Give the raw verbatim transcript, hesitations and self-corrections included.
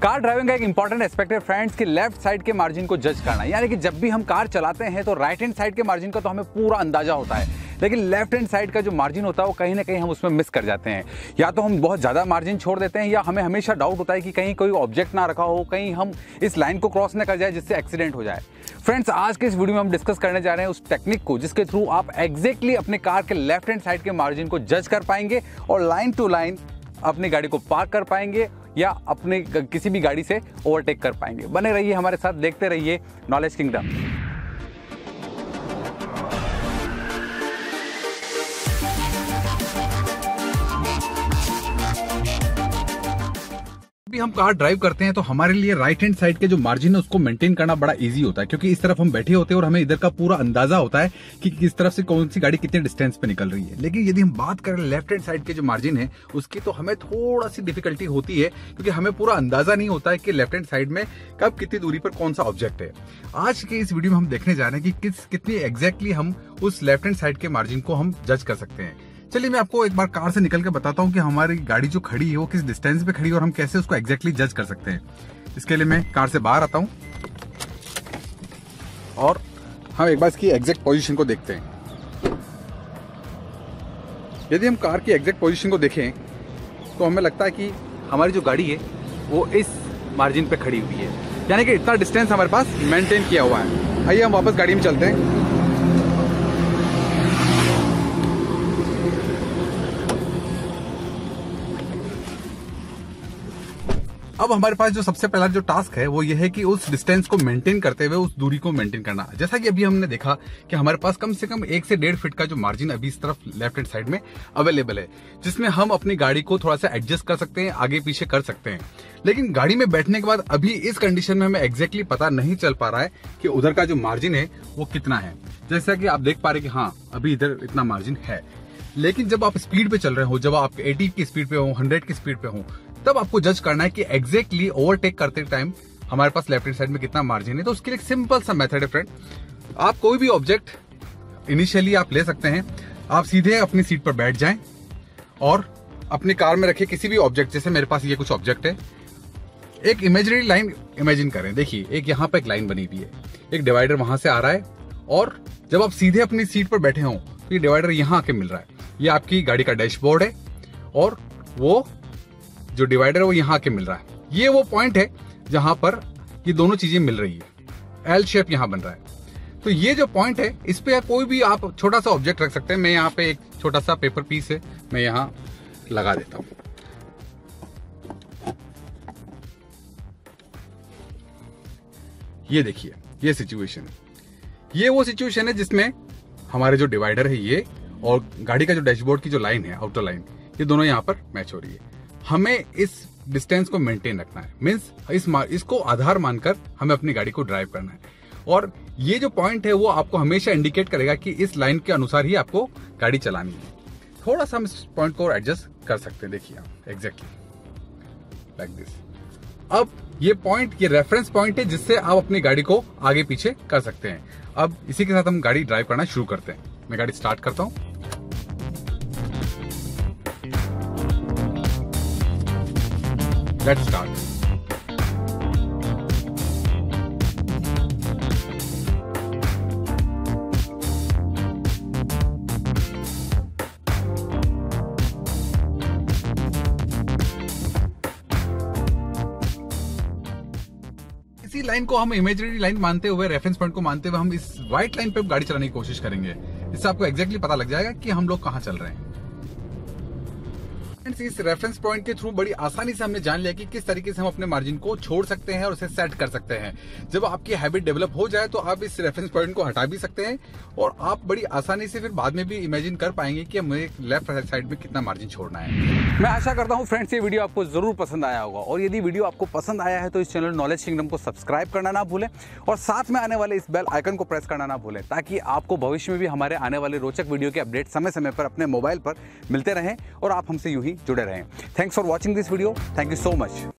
Car driving का एक important aspect है फ्रेंड्स कि लेफ्ट साइड के मार्जिन को जज करना, यानी कि जब भी हम कार चलाते हैं तो राइट हैंड साइड के मार्जिन का तो हमें पूरा अंदाजा होता है, लेकिन लेफ्ट हैंड साइड का जो मार्जिन होता है वो कहीं ना कहीं हम उसमें मिस कर जाते हैं। या तो हम बहुत ज़्यादा मार्जिन छोड़ देते हैं, या हमें हमेशा डाउट होता है कि कहीं कोई ऑब्जेक्ट ना रखा हो, कहीं हम इस लाइन को क्रॉस ना कर जाए जिससे एक्सीडेंट हो जाए। फ्रेंड्स, आज के इस वीडियो में हम डिस्कस करने जा रहे हैं उस टेक्निक को जिसके थ्रू आप एग्जैक्टली अपने कार के लेफ्ट हैंड साइड के मार्जिन को जज कर पाएंगे और लाइन टू लाइन अपनी गाड़ी को पार्क कर पाएंगे या अपने किसी भी गाड़ी से ओवरटेक कर पाएंगे। बने रहिए हमारे साथ, देखते रहिए नॉलेज किंगडम। भी हम कार ड्राइव करते हैं तो हमारे लिए राइट हैंड साइड के जो मार्जिन है उसको मेंटेन करना बड़ा इजी होता है, क्योंकि इस तरफ हम बैठे होते हैं और हमें इधर का पूरा अंदाजा होता है कि किस तरफ से कौन सी गाड़ी कितने डिस्टेंस पे निकल रही है। लेकिन यदि हम बात करें लेफ्ट हैंड साइड के जो मार्जिन है उसकी, तो हमें थोड़ा सी डिफिकल्टी होती है, क्योंकि हमें पूरा अंदाजा नहीं होता है कि लेफ्ट हैंड साइड में कब कितनी दूरी पर कौन सा ऑब्जेक्ट है। आज के इस वीडियो में हम देखने जा रहे हैं कि किस कितनी एग्जैक्टली हम उस लेफ्ट हैंड साइड के मार्जिन को हम जज कर सकते हैं। चलिए मैं आपको एक बार कार से निकल के बताता हूँ कि हमारी गाड़ी जो खड़ी है वो किस डिस्टेंस पे खड़ी है और हम कैसे उसको एग्जैक्टली जज कर सकते हैं। इसके लिए मैं कार से बाहर आता हूँ और हम एक बार इसकी एग्जैक्ट पोजीशन को देखते हैं। यदि हम कार की एग्जैक्ट पोजीशन को देखें तो हमें लगता है कि हमारी जो गाड़ी है वो इस मार्जिन पे खड़ी हुई है, यानी कि इतना डिस्टेंस हमारे पास मेंटेन किया हुआ है। आइए हम वापस गाड़ी में चलते हैं। अब हमारे पास जो सबसे पहला जो टास्क है वो ये है कि उस डिस्टेंस को मेंटेन करते हुए उस दूरी को मेंटेन करना। जैसा कि अभी हमने देखा कि हमारे पास कम से कम एक से डेढ़ फीट का जो मार्जिन अभी इस तरफ लेफ्ट हैंड साइड में अवेलेबल है, जिसमें हम अपनी गाड़ी को थोड़ा सा एडजस्ट कर सकते हैं, आगे पीछे कर सकते हैं। लेकिन गाड़ी में बैठने के बाद अभी इस कंडीशन में हमें एग्जैक्टली पता नहीं चल पा रहा है कि उधर का जो मार्जिन है वो कितना है। जैसा कि आप देख पा रहे कि हाँ अभी इधर इतना मार्जिन है, लेकिन जब आप स्पीड पे चल रहे हो, जब आप अस्सी की स्पीड पे हो, सौ की स्पीड पे हो, तब आपको जज करना है कि एग्जैक्टली ओवरटेक करते टाइम हमारे पास लेफ्ट हैंड साइड में कितना मार्जिन है। तो उसके लिए एक सिंपल सा मेथड है फ्रेंड। आप कोई भी ऑब्जेक्ट इनिशियली आप ले सकते हैं, आप सीधे अपनी सीट पर बैठ जाएं और अपनी कार में रखे किसी भी ऑब्जेक्ट, जैसे मेरे पास ये कुछ ऑब्जेक्ट है, एक इमेजिनरी लाइन इमेजिन करें। देखिए एक यहाँ पे एक लाइन बनी हुई है, एक डिवाइडर वहां से आ रहा है और जब आप सीधे अपनी सीट पर बैठे हो तो ये डिवाइडर यहाँ आके मिल रहा है। ये आपकी गाड़ी का डैशबोर्ड है और वो जो डिवाइडर है वो यहाँ के मिल रहा है। ये वो पॉइंट है जहां पर ये दोनों चीजें मिल रही है, एल शेप यहाँ बन रहा है। तो ये जो पॉइंट है इस पे कोई भी आप छोटा सा ऑब्जेक्ट रख सकते हैं। मैं यहाँ पे एक छोटा सा पेपर पीस है, मैं यहाँ लगा देता हूं। ये देखिए ये सिचुएशन, ये वो सिचुएशन है जिसमें हमारे जो डिवाइडर है ये और गाड़ी का जो डैशबोर्ड की जो लाइन है, आउटर लाइन, ये दोनों यहाँ पर मैच हो रही है। हमें इस डिस्टेंस को मेंटेन रखना है, मींस इस इसको आधार मानकर हमें अपनी गाड़ी को ड्राइव करना है। और ये जो पॉइंट है वो आपको हमेशा इंडिकेट करेगा कि इस लाइन के अनुसार ही आपको गाड़ी चलानी है। थोड़ा सा हम इस पॉइंट को एडजस्ट कर सकते हैं, देखिए आप एग्जैक्टली लाइक दिस। अब ये पॉइंट, ये रेफरेंस पॉइंट है जिससे आप अपनी गाड़ी को आगे पीछे कर सकते हैं। अब इसी के साथ हम गाड़ी ड्राइव करना शुरू करते हैं। मैं गाड़ी स्टार्ट करता हूं। Let's start. इसी लाइन को हम इमेजिनरी लाइन मानते हुए, रेफरेंस पॉइंट को मानते हुए हम इस व्हाइट लाइन पे गाड़ी चलाने की कोशिश करेंगे। इससे आपको एग्जैक्टली पता लग जाएगा कि हम लोग कहां चल रहे हैं। इस रेफरेंस पॉइंट के थ्रू बड़ी आसानी से हमने जान लिया कि किस तरीके से हम अपने मार्जिन को छोड़ सकते हैं और उसे सेट कर सकते हैं। जब आपकी हैबिट डेवलप हो जाए तो आप इस रेफरेंस पॉइंट को हटा भी सकते हैं और आप बड़ी आसानी से फिर बाद में भी इमेजिन कर पाएंगे कि हमें लेफ्ट साइड में कितना मार्जिन छोड़ना है। मैं आशा करता हूं फ्रेंड्स ये वीडियो आपको जरूर पसंद आया होगा, और यदि वीडियो आपको पसंद आया है तो इस चैनल नॉलेज किंगडम को सब्सक्राइब करना ना भूलें और साथ में आने वाले इस बेल आइकन को प्रेस करना ना भूलें, ताकि आपको भविष्य में भी हमारे आने वाले रोचक वीडियो के अपडेट समय समय पर अपने मोबाइल पर मिलते रहें और आप हमसे यूं ही जुड़े रहें। Thanks for watching this video. Thank you so much.